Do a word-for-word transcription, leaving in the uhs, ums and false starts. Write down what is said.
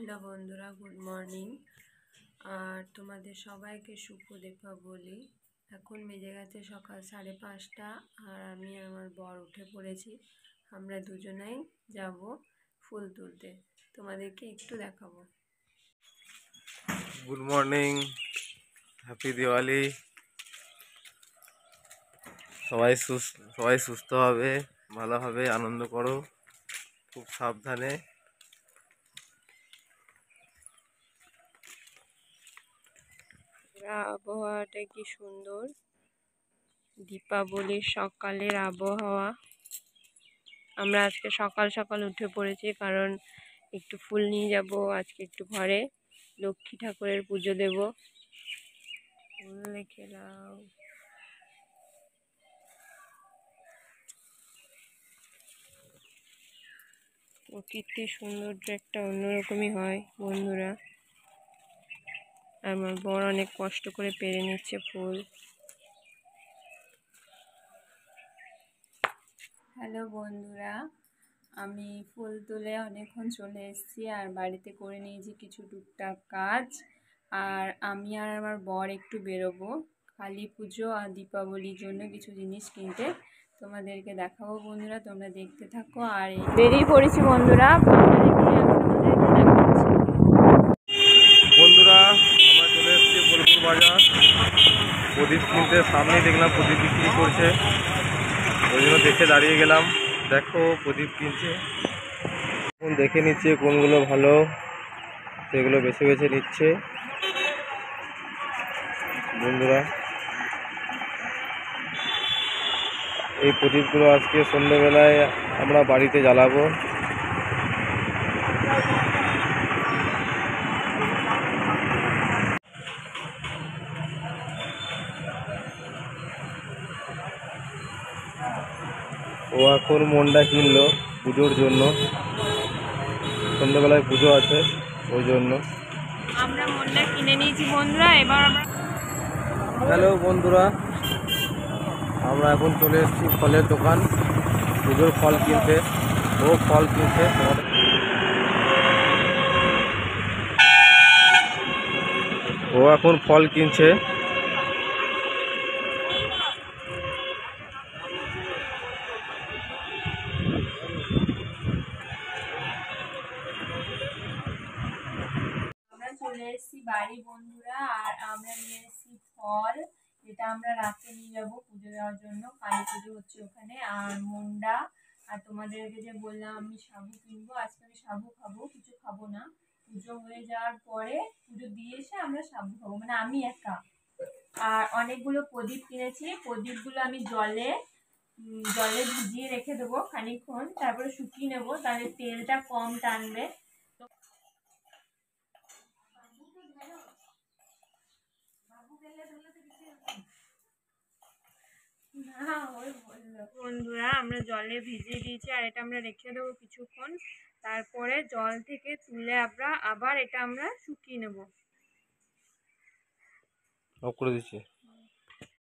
Hello বন্ধুরা, good morning. আর তোমাদের সবাইকে শুভ দীপাবলি। এখন বেজে গেছে সকাল সাড়ে পাঁচটা আর আমি আর আমার বর উঠে পড়েছি। আমরা দুজনেই যাব ফুল তুলতে, তোমাদেরকে একটু দেখাবো। Good morning, happy Diwali. সবাই সুস্থ সবাই সুস্থ হবে, ভালো হবে, আনন্দ করো, খুব সাবধানে। আবহাওয়াটা কি সুন্দর, দীপাবলির সকালের আবহাওয়া। আমরা আজকে সকাল সকাল উঠে পড়েছি কারণ একটু ফুল নিয়ে যাব, আজকে একটু ঘরে লক্ষ্মী ঠাকুরের পুজো দেব। ফুল রেখে দাও। প্রকৃতির সৌন্দর্য একটা অন্যরকমই হয় বন্ধুরা। আমার বর অনেক কষ্ট করে পেরে নিচ্ছে ফুল। হ্যালো বন্ধুরা, আমি ফুল তুলে অনেকক্ষণ চলে এসেছি আর বাড়িতে করে নিয়েছি কিছু টুকটাক কাজ। আর আমি আর আমার বর একটু বেরোবো কালী পুজো আর দীপাবলির জন্য কিছু জিনিস কিনতে। তোমাদেরকে দেখাবো বন্ধুরা, তোমরা দেখতে থাকো। আর বেরিয়ে পড়েছি বন্ধুরা, বন্ধুরা আমরা চলে এসেছি বোলপুর বাজার। প্রদীপ কিনতে সামনে দেখলাম প্রদীপ বিক্রি করছে, ওই জন্য দেখে দাঁড়িয়ে গেলাম। দেখো প্রদীপ কিনছে, এখন দেখে নিচ্ছে কোনগুলো ভালো, সেগুলো বেছে বেছে নিচ্ছে বন্ধুরা। এই প্রদীপগুলো আজকে সন্ধ্যেবেলায় আমরা বাড়িতে জ্বালাবো। ও এখন মন্ডা কিনলো পুজোর জন্য, সন্ধ্যেবেলায় পুজো আছে ওই জন্য। আমরা মন্ডা কিনে নিয়েছি বন্ধুরা। এবার আমরা হ্যালো বন্ধুরা, আমরা এখন চলে এসেছি ফলের দোকান, পুজোর ফল কিনতে। ও ফল কিনছে, ও এখন ফল কিনছে। আমরা চলে এসেছি বাড়ি বন্ধুরা। আর আমরা নিয়ে এসেছি ফল, যেটা আমরা রাতে নিয়ে যাবো পুজো দেওয়ার জন্য। কালী পুজো হচ্ছে ওখানে। আর মন্ডা, আর তোমাদেরকে যে বললাম আমি সাবু কিনবো। আজকে আমি সাবু খাবো, কিছু খাবো না। পুজো হয়ে যাওয়ার পরে, পুজো দিয়ে এসে আমরা সাবু খাবো, মানে আমি একা। আর অনেকগুলো প্রদীপ কিনেছি, প্রদীপগুলো আমি জলে জলে ভিজিয়ে রেখে দেবো খানিকক্ষণ, তারপরে শুকিয়ে নেবো, তাহলে তেলটা কম টানবে। বন্ধুরা আমরা জলে ভিজিয়ে দিয়েছি আর এটা আমরা রেখে দেবো কিছুক্ষণ, তারপরে জল থেকে তুলে আমরা আবার এটা আমরা শুকিয়ে নেব। অফ করে দিচ্ছি।